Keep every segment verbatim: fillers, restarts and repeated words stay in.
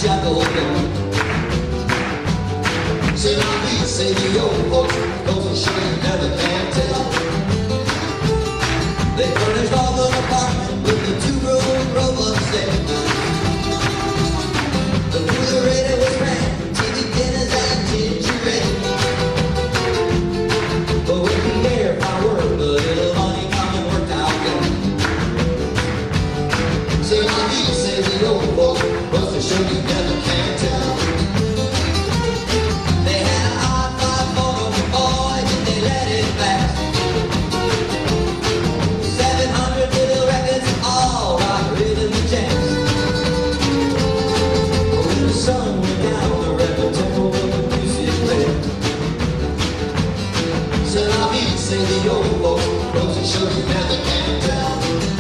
chapel door. C'est la vie, say the old folks, goes to show you never can tell. They furnished all the apartment with the two-room roll upstairs. The refrigerator was grand, T V dinners and ginger ale. But with the air power, the little money come and worked out well. C'est la vie, say the old folks, goes to show you never can tell. They had an odd five for the boys and they let it pass. Seven hundred little records, all rock, rhythm and jazz. When the sun went down, the record tempo of the music played. C'est la vie, say the old folks, goes to show you never can tell.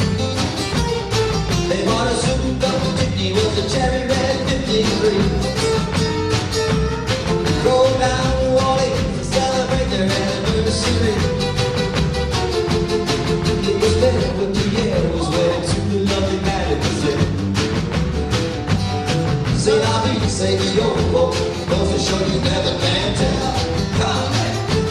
They bought a souped up Tiffany with a cherry red fifty-three. Rolled down New Orleans to celebrate their anniversary. It was there when the air was wet to the lovely mademoiselle. C'est la vie, say the old folks, goes to show you never can tell. Come on.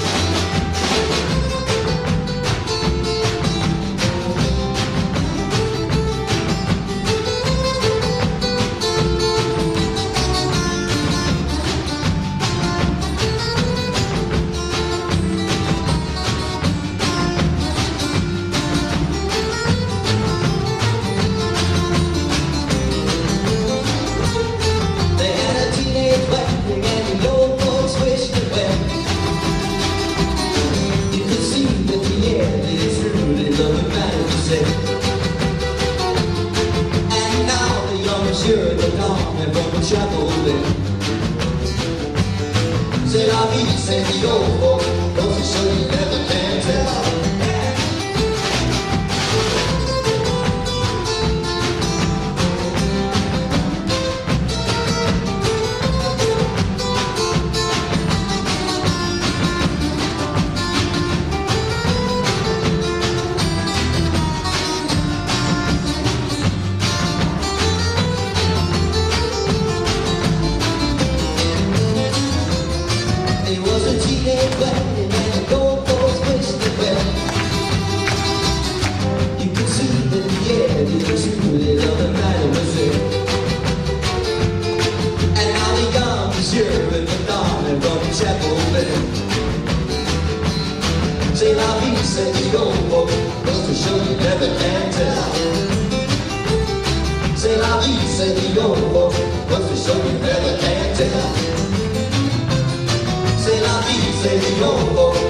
And now the young is here, the dawn and from the chapel there. C'est la vie, say the old folks, goes to show you never can tell. It was a teenage wedding and the gold folks wished it well. You could see that the air was truly of the mademoiselle. And now the young monsieur and the dawn and from the chapel bell. C'est la vie, say the old folks, goes to show you never can tell. C'est la vie, say the old folks, goes to show you never can tell. C'est la vie, say the old folks.